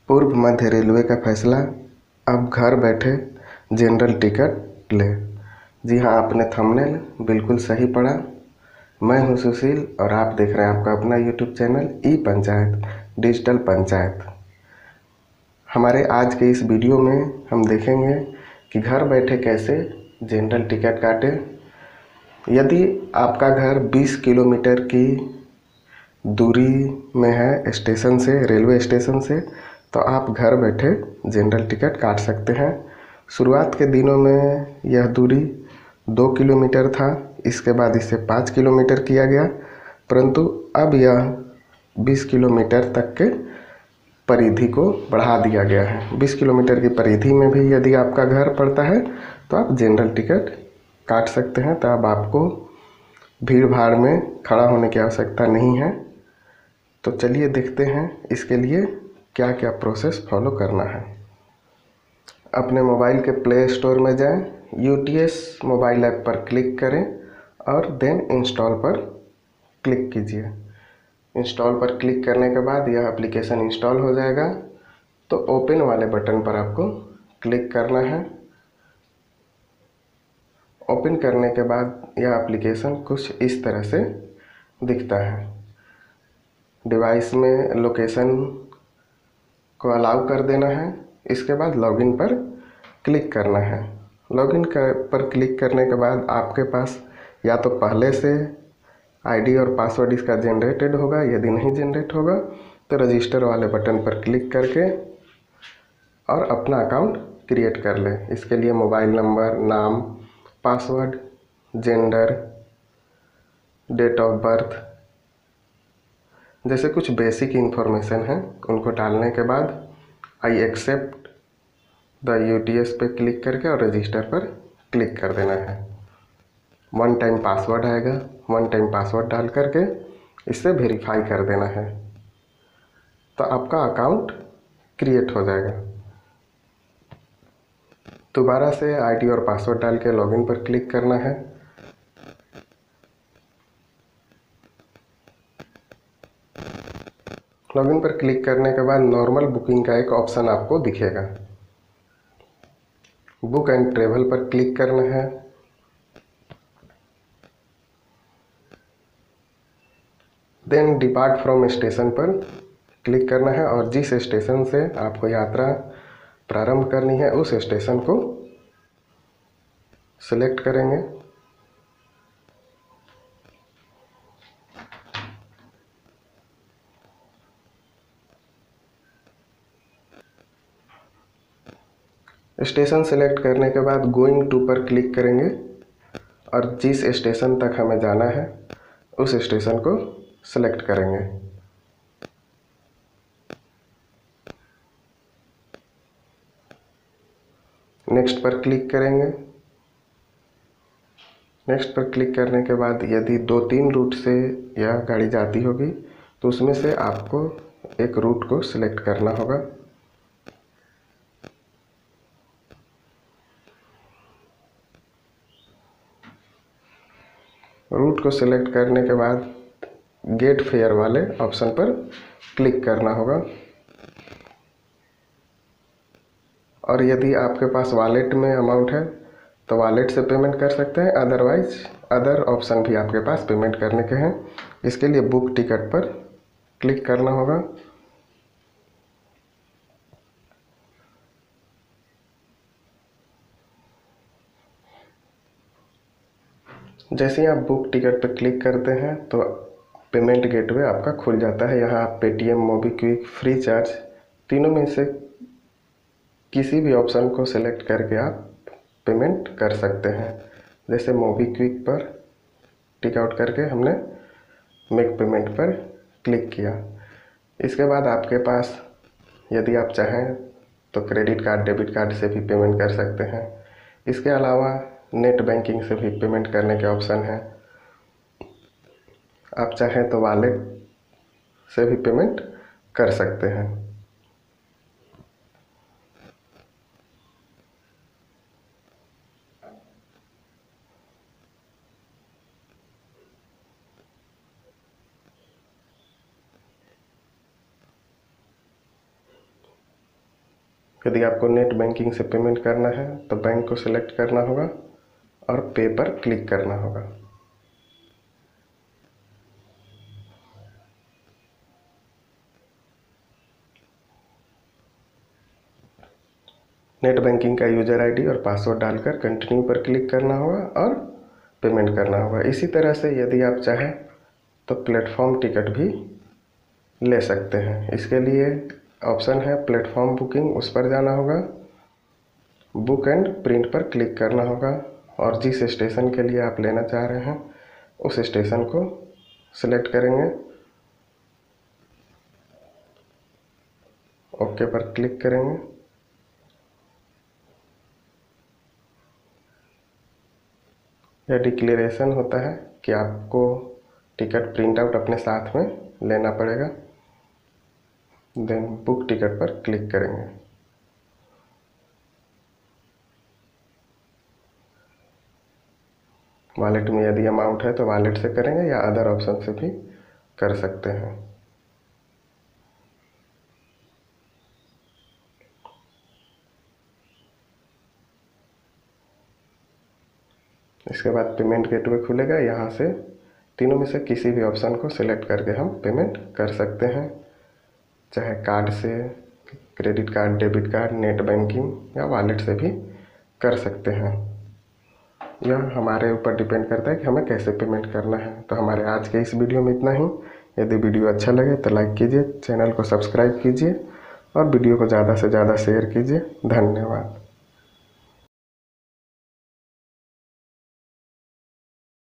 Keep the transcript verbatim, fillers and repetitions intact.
पूर्व मध्य रेलवे का फैसला, अब घर बैठे जनरल टिकट ले। जी हाँ, आपने थंबनेल बिल्कुल सही पढ़ा। मैं हूँ सुशील और आप देख रहे हैं आपका अपना YouTube channel e panchayat digital panchayat. हमारे आज के इस वीडियो में हम देखेंगे कि घर बैठे कैसे जनरल टिकट काटें। यदि आपका घर बीस किलोमीटर की दूरी में है स्टेशन से, रेलवे स्टेशन से, तो आप घर बैठे जनरल टिकट काट सकते हैं। शुरुआत के दिनों में यह दूरी दो किलोमीटर था, इसके बाद इसे पाँच किलोमीटर किया गया, परंतु अब यह बीस किलोमीटर तक के परिधि को बढ़ा दिया गया है। बीस किलोमीटर की परिधि में भी यदि आपका घर पड़ता है तो आप जनरल टिकट काट सकते हैं। तो अब आपको भीड़ भाड़ में खड़ा होने की आवश्यकता नहीं है। तो चलिए देखते हैं इसके लिए क्या क्या प्रोसेस फॉलो करना है। अपने मोबाइल के प्ले स्टोर में जाएं, U T S mobile app पर क्लिक करें और देन इंस्टॉल पर क्लिक कीजिए। इंस्टॉल पर क्लिक करने के बाद यह एप्लीकेशन इंस्टॉल हो जाएगा। तो ओपन वाले बटन पर आपको क्लिक करना है। ओपन करने के बाद यह एप्लीकेशन कुछ इस तरह से दिखता है। डिवाइस में लोकेशन को अलाउ कर देना है। इसके बाद लॉगिन पर क्लिक करना है। लॉगिन पर क्लिक करने के बाद आपके पास या तो पहले से आईडी और पासवर्ड इसका जनरेटेड होगा, यदि नहीं जनरेट होगा तो रजिस्टर वाले बटन पर क्लिक करके और अपना अकाउंट क्रिएट कर लें। इसके लिए मोबाइल नंबर, नाम, password, gender, date of birth जैसे कुछ बेसिक इन्फॉर्मेशन है उनको डालने के बाद I accept the U T S पे क्लिक करके और रजिस्टर पर क्लिक कर देना है। वन टाइम पासवर्ड आएगा, वन टाइम पासवर्ड डाल करके इससे वेरीफाई कर देना है, तो आपका अकाउंट क्रिएट हो जाएगा। दोबारा से आईडी और पासवर्ड डाल के लॉगिन पर क्लिक करना है। लॉगिन पर क्लिक करने के बाद नॉर्मल बुकिंग का एक ऑप्शन आपको दिखेगा। बुक एंड ट्रेवल पर क्लिक करना है। देन डिपार्ट फ्रॉम स्टेशन पर क्लिक करना है और जिस स्टेशन से आपको यात्रा प्रारंभ करनी है उस स्टेशन को सिलेक्ट करेंगे। स्टेशन सेलेक्ट करने के बाद गोइंग टू पर क्लिक करेंगे और जिस स्टेशन तक हमें जाना है उस स्टेशन को सेलेक्ट करेंगे। नेक्स्ट पर क्लिक करेंगे। नेक्स्ट पर क्लिक करने के बाद यदि दो तीन रूट से यह गाड़ी जाती होगी तो उसमें से आपको एक रूट को सिलेक्ट करना होगा। रूट को सिलेक्ट करने के बाद गेट फेयर वाले ऑप्शन पर क्लिक करना होगा और यदि आपके पास वॉलेट में अमाउंट है तो वॉलेट से पेमेंट कर सकते हैं, अदरवाइज अदर ऑप्शन भी आपके पास पेमेंट करने के हैं। इसके लिए बुक टिकट पर क्लिक करना होगा। जैसे ही आप बुक टिकट पर क्लिक करते हैं तो पेमेंट गेटवे आपका खुल जाता है। यहाँ आप पेटीएम, मोबीक्विक, फ्री चार्ज तीनों में से किसी भी ऑप्शन को सिलेक्ट करके आप पेमेंट कर सकते हैं। जैसे मोबीक्विक पर टिक आउट करके हमने मेक पेमेंट पर क्लिक किया। इसके बाद आपके पास यदि आप चाहें तो क्रेडिट कार्ड, डेबिट कार्ड से भी पेमेंट कर सकते हैं। इसके अलावा नेट बैंकिंग से भी पेमेंट करने के ऑप्शन हैं। आप चाहें तो वॉलेट से भी पेमेंट कर सकते हैं। यदि आपको नेट बैंकिंग से पेमेंट करना है तो बैंक को सिलेक्ट करना होगा और पे पर क्लिक करना होगा। नेट बैंकिंग का यूजर आईडी और पासवर्ड डालकर कंटिन्यू पर क्लिक करना होगा और पेमेंट करना होगा। इसी तरह से यदि आप चाहें तो प्लेटफॉर्म टिकट भी ले सकते हैं। इसके लिए ऑप्शन है प्लेटफॉर्म बुकिंग, उस पर जाना होगा, बुक एंड प्रिंट पर क्लिक करना होगा और जिस स्टेशन के लिए आप लेना चाह रहे हैं उस स्टेशन को सिलेक्ट करेंगे, ओके पर क्लिक करेंगे। यह डिक्लेरेशन होता है कि आपको टिकट प्रिंट आउट अपने साथ में लेना पड़ेगा। देन बुक टिकट पर क्लिक करेंगे। वॉलेट में यदि अमाउंट है तो वॉलेट से करेंगे या अदर ऑप्शन से भी कर सकते हैं। इसके बाद पेमेंट गेटवे खुलेगा। यहाँ से तीनों में से किसी भी ऑप्शन को सिलेक्ट करके हम पेमेंट कर सकते हैं, चाहे कार्ड से, credit card, debit card, net banking या वॉलेट से भी कर सकते हैं। यह हमारे ऊपर डिपेंड करता है कि हमें कैसे पेमेंट करना है। तो हमारे आज के इस वीडियो में इतना ही। यदि वीडियो अच्छा लगे तो लाइक कीजिए, चैनल को सब्सक्राइब कीजिए और वीडियो को ज़्यादा से ज़्यादा शेयर कीजिए। धन्यवाद।